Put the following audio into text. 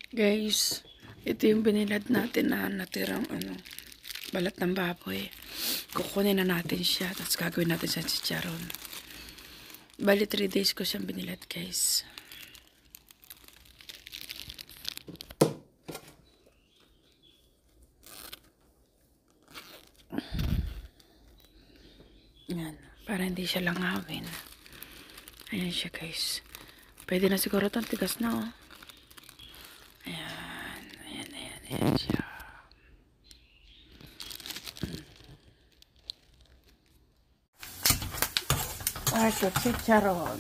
Guys, ito yung binilad natin na natirang balat ng baboy. Kukunin na natin siya, tapos gagawin natin sa chicharon. Bali 3 days ko siyang binilad, guys. Yan, para hindi siya langawin. Ayan siya, guys. Pwede na siguro itong tigas na, oh. Ayan, ayan, ayan, ayan siya. Ito, chicharon.